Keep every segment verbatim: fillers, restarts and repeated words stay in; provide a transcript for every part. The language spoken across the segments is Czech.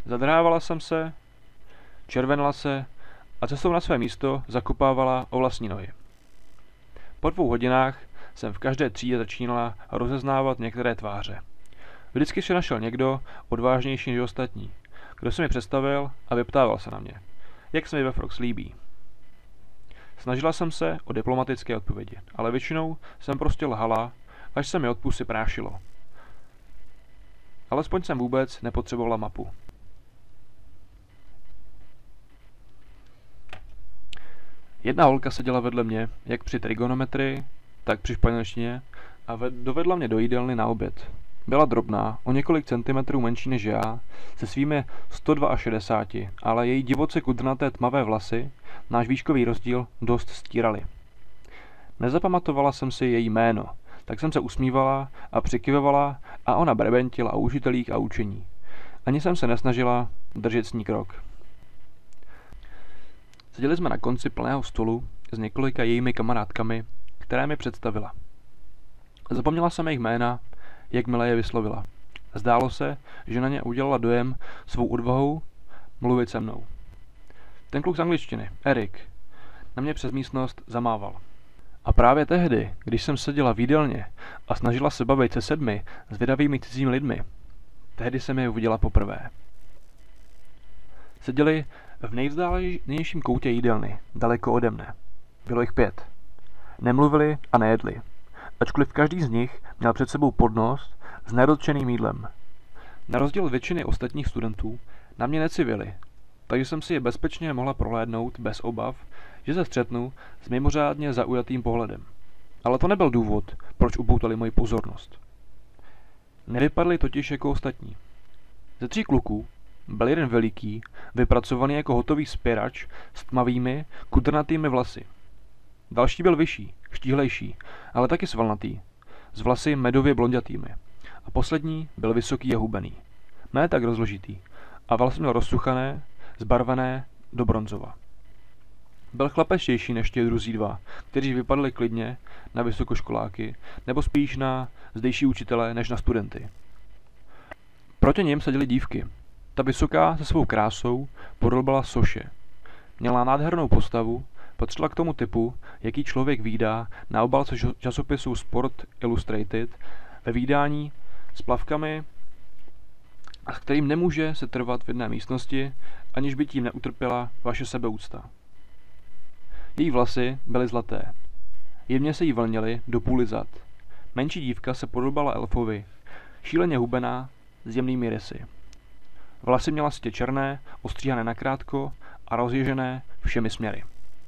Zadrhávala jsem se, červenala se a cestou na své místo zakopávala o vlastní nohy. Po dvou hodinách jsem v každé třídě začínala rozeznávat některé tváře. Vždycky se našel někdo odvážnější než ostatní, kdo se mi představil a vyptával se na mě, jak se mi ve Frogs líbí. Snažila jsem se o diplomatické odpovědi, ale většinou jsem prostě lhala, až se mi od pusy prášilo. Alespoň jsem vůbec nepotřebovala mapu. Jedna holka seděla vedle mě, jak při trigonometrii, tak při španělštině a dovedla mě do jídelny na oběd. Byla drobná, o několik centimetrů menší než já, se svými sto šedesát dva, ale její divoce kudrnaté tmavé vlasy náš výškový rozdíl dost stírali. Nezapamatovala jsem si její jméno, tak jsem se usmívala a přikyvovala a ona brebentila o učitelích a učení. Ani jsem se nesnažila držet s ní krok. Seděli jsme na konci plného stolu s několika jejími kamarádkami, které mi představila. Zapomněla jsem jejich jména, jakmile je vyslovila. Zdálo se, že na ně udělala dojem svou odvahou mluvit se mnou. Ten kluk z angličtiny, Erik, na mě přes místnost zamával. A právě tehdy, když jsem seděla v jídelně a snažila se bavit se sedmi zvědavými cizími lidmi, tehdy jsem je uviděla poprvé. Seděli v nejvzdálenějším koutě jídelny, daleko ode mne. Bylo jich pět. Nemluvili a nejedli, ačkoliv každý z nich měl před sebou podnos s nedotčeným jídlem. Na rozdíl od většiny ostatních studentů na mě necivili, takže jsem si je bezpečně mohla prohlédnout bez obav, že se střetnu s mimořádně zaujatým pohledem. Ale to nebyl důvod, proč upoutali moji pozornost. Nevypadli totiž jako ostatní. Ze tří kluků byl jeden veliký, vypracovaný jako hotový spěrač s tmavými, kudrnatými vlasy. Další byl vyšší, štíhlejší, ale taky svalnatý, s vlasy medově blondětými. A poslední byl vysoký a hubený, ne tak rozložitý, a vlasy měl rozsuchané, zbarvené do bronzova. Byl chlapečtější než ti druzí dva, kteří vypadali klidně na vysokoškoláky, nebo spíš na zdejší učitele než na studenty. Proti něm seděly dívky. Ta vysoká se svou krásou podobala soše. Měla nádhernou postavu, patřila k tomu typu, jaký člověk vídá na obálce časopisu Sport Illustrated ve vydání s plavkami, a s kterým nemůže se trvat v jedné místnosti, aniž by tím neutrpěla vaše sebeúcta. Její vlasy byly zlaté. Jemně se jí vlnily do půly zad. Menší dívka se podobala elfovi, šíleně hubená, s jemnými rysy. Vlasy měla sitě černé, ostříhané nakrátko a rozježené všemi směry.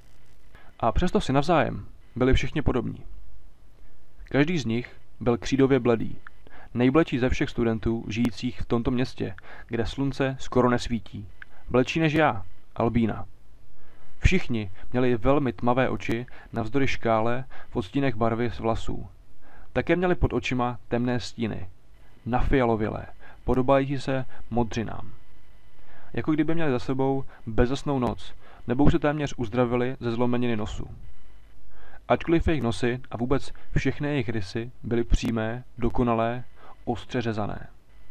A přesto si navzájem byli všichni podobní. Každý z nich byl křídově bledý, nejbledší ze všech studentů žijících v tomto městě, kde slunce skoro nesvítí. Bledší než já, albína. Všichni měli velmi tmavé oči navzdory škále v odstínech barvy z vlasů. Také měli pod očima temné stíny, nafialovělé, podobající se modřinám. Jako kdyby měli za sebou bezesnou noc, nebo už se téměř uzdravili ze zlomeniny nosu. Ačkoliv jejich nosy a vůbec všechny jejich rysy byly přímé, dokonalé, ostře řezané.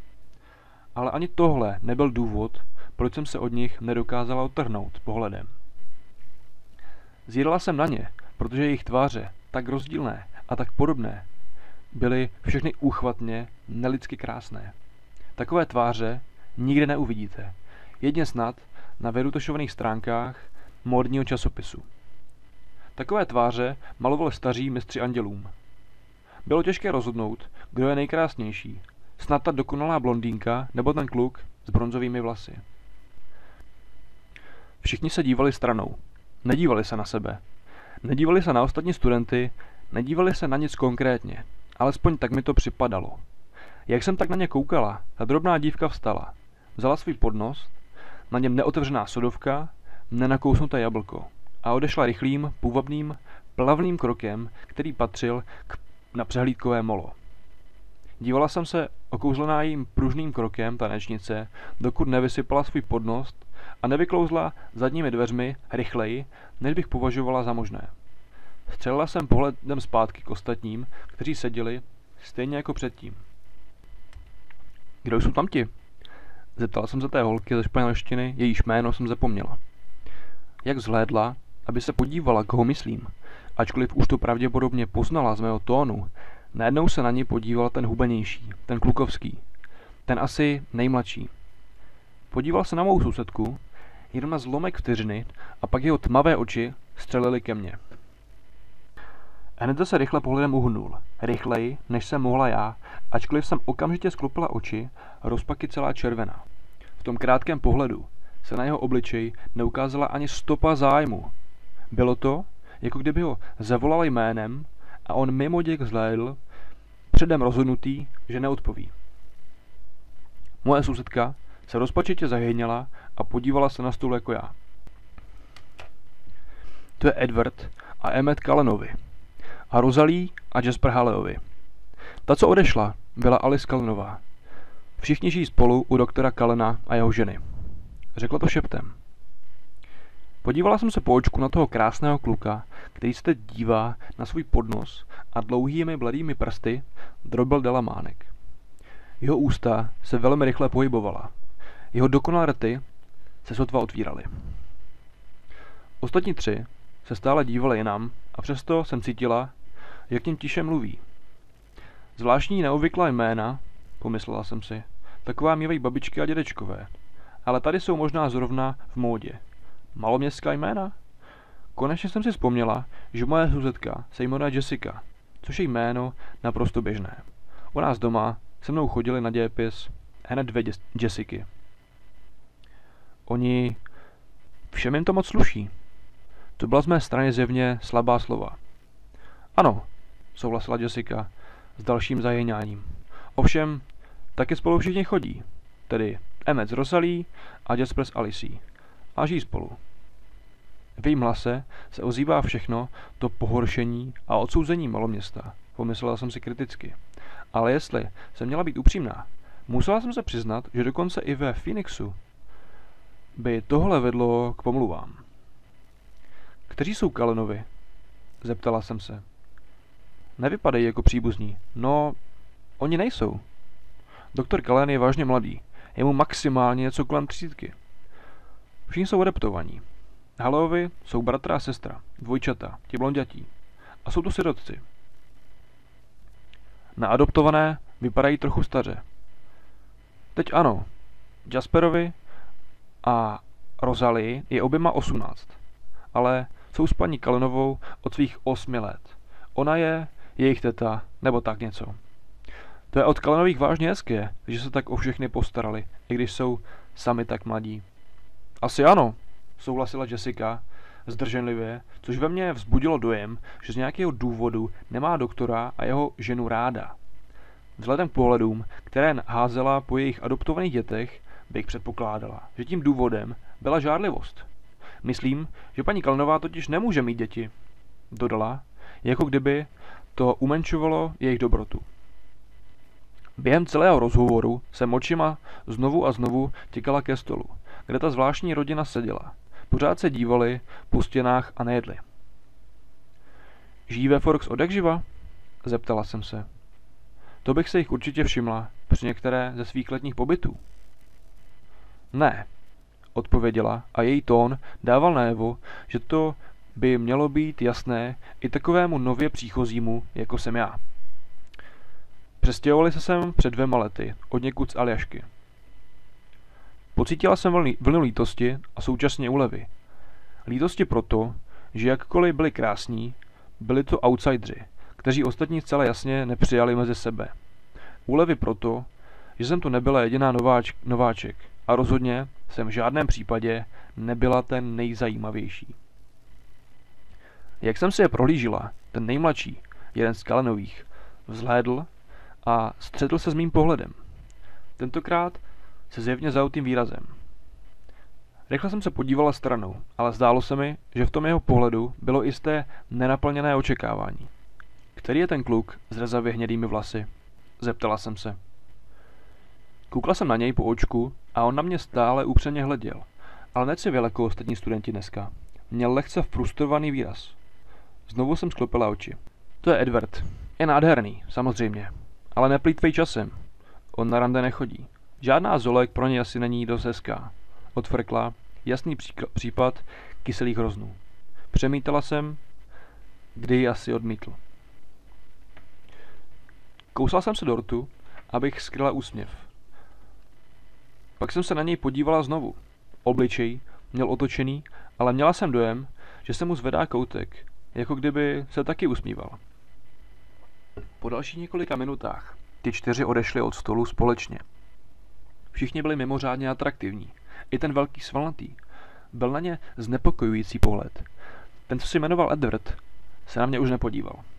Ale ani tohle nebyl důvod, proč jsem se od nich nedokázala odtrhnout pohledem. Zírala jsem na ně, protože jejich tváře, tak rozdílné a tak podobné, byly všechny úchvatně, nelidsky krásné. Takové tváře nikde neuvidíte, jedně snad na vyrutošovaných stránkách módního časopisu. Takové tváře malovali staří mistři andělům. Bylo těžké rozhodnout, kdo je nejkrásnější, snad ta dokonalá blondýnka nebo ten kluk s bronzovými vlasy. Všichni se dívali stranou. Nedívali se na sebe. Nedívali se na ostatní studenty, nedívali se na nic konkrétně. Alespoň tak mi to připadalo. Jak jsem tak na ně koukala, ta drobná dívka vstala. Vzala svůj podnos, na něm neotevřená sodovka, nenakousnuté jablko a odešla rychlým, půvabným, plavným krokem, který patřil k, na přehlídkové molo. Dívala jsem se okouzlená jím pružným krokem tanečnice, dokud nevysypala svůj podnos a nevyklouzla zadními dveřmi rychleji, než bych považovala za možné. Střelila jsem pohledem zpátky k ostatním, kteří seděli stejně jako předtím. Kdo jsou tamti? Zeptal jsem se té holky ze španělštiny, jejíž jméno jsem zapomněla. Jak zhlédla, aby se podívala, koho myslím, ačkoliv už to pravděpodobně poznala z mého tónu, najednou se na ní podíval ten hubenější, ten klukovský, ten asi nejmladší. Podíval se na mou sousedku, jenom na zlomek vteřiny a pak jeho tmavé oči střelily ke mně. Hned se rychle pohledem uhnul, rychleji, než jsem mohla já, ačkoliv jsem okamžitě sklopila oči, rozpaky celá červená. V tom krátkém pohledu se na jeho obličeji neukázala ani stopa zájmu. Bylo to, jako kdyby ho zavolala jménem a on mimo děk zhlédl, předem rozhodnutý, že neodpoví. Moje sousedka se rozpačitě zahyněla a podívala se na stůl jako já. To je Edward a Emmet Callenovi. A Rosalie a Jasper Halleovi. Ta, co odešla, byla Alice Callenová. Všichni žijí spolu u doktora Callena a jeho ženy. Řekla to šeptem. Podívala jsem se po očku na toho krásného kluka, který se teď dívá na svůj podnos a dlouhými bledými prsty drobil delamánek. Jeho ústa se velmi rychle pohybovala. Jeho dokonalé rty se sotva otvíraly. Ostatní tři se stále dívali jinam a přesto jsem cítila, jak tím tiše mluví. Zvláštní neobvyklá jména, pomyslela jsem si, taková mývají babičky a dědečkové, ale tady jsou možná zrovna v módě. Maloměstská jména? Konečně jsem si vzpomněla, že moje sousedka se jmenuje Jessica, což je jméno naprosto běžné. U nás doma se mnou chodili na dějepis hned dvě Jessiky. Oni... Všem jim to moc sluší. To byla z mé strany zjevně slabá slova. Ano, souhlasila Jessica s dalším zajíňáním. Ovšem, taky spolu všichni chodí, tedy Emmet s Rosalie a Jasper s Alicí. A žijí spolu. V jejím hlase se ozývá všechno to pohoršení a odsouzení maloměsta, pomyslela jsem si kriticky. Ale jestli jsem měla být upřímná, musela jsem se přiznat, že dokonce i ve Phoenixu by tohle vedlo k pomluvám. Kteří jsou Callenovi? Zeptala jsem se. Nevypadají jako příbuzní. No, oni nejsou. Doktor Callen je vážně mladý. Je mu maximálně něco kolem třicítky. Všichni jsou adoptovaní. Halleovi jsou bratr a sestra, dvojčata, ti blondětí. A jsou to sirotci. Na adoptované vypadají trochu staře. Teď ano, Jasperovi a Rosalie je oběma osmnáct, ale jsou s paní Callenovou od svých osmi let. Ona je jejich teta, nebo tak něco. To je od Callenových vážně hezké, že se tak o všechny postarali, i když jsou sami tak mladí. Asi ano, souhlasila Jessica zdrženlivě, což ve mně vzbudilo dojem, že z nějakého důvodu nemá doktora a jeho ženu ráda. Vzhledem k pohledům, které házela po jejich adoptovaných dětech, bych předpokládala, že tím důvodem byla žárlivost. Myslím, že paní Callenová totiž nemůže mít děti, dodala, jako kdyby to umenšovalo jejich dobrotu. Během celého rozhovoru jsem očima znovu a znovu těkala ke stolu, kde ta zvláštní rodina seděla. Pořád se dívali po stěnách a nejedli. Žijí ve Forks odjakživa? Zeptala jsem se. To bych se jich určitě všimla při některé ze svých letních pobytů. Ne, odpověděla a její tón dával najevo, že to by mělo být jasné i takovému nově příchozímu, jako jsem já. Přestěhovali se sem před dvěma lety, od někud z Aljašky. Pocítila jsem vlny, vlnu lítosti a současně úlevy. Lítosti proto, že jakkoliv byli krásní, byli to outsidři, kteří ostatní zcela jasně nepřijali mezi sebe. Úlevy proto, že jsem tu nebyla jediná nováč, nováček a rozhodně jsem v žádném případě nebyla ten nejzajímavější. Jak jsem si je prohlížila, ten nejmladší, jeden z Callenových, vzhlédl a střetl se s mým pohledem. Tentokrát se zjevně zautým výrazem. Rychle jsem se podívala stranou, ale zdálo se mi, že v tom jeho pohledu bylo jisté nenaplněné očekávání. Který je ten kluk s rezavě hnědými vlasy? Zeptala jsem se. Koukla jsem na něj po očku a on na mě stále upřeně hleděl, ale necivěl jako ostatní studenti dneska. Měl lehce frustrovaný výraz. Znovu jsem sklopila oči. To je Edward. Je nádherný, samozřejmě. Ale neplýtvej časem. On na rande nechodí. Žádná Zolek pro ně asi není dost hezká. Odfrkla, jasný případ kyselých hroznů. Přemítala jsem, kdy ji asi odmítl. Kousala jsem se do rtu, abych skryla úsměv. Pak jsem se na něj podívala znovu. Obličej měl otočený, ale měla jsem dojem, že se mu zvedá koutek, jako kdyby se taky usmíval. Po dalších několika minutách ty čtyři odešli od stolu společně. Všichni byli mimořádně atraktivní. I ten velký svalnatý. Byl na ně znepokojující pohled. Ten, co se jmenoval Edward, se na mě už nepodíval.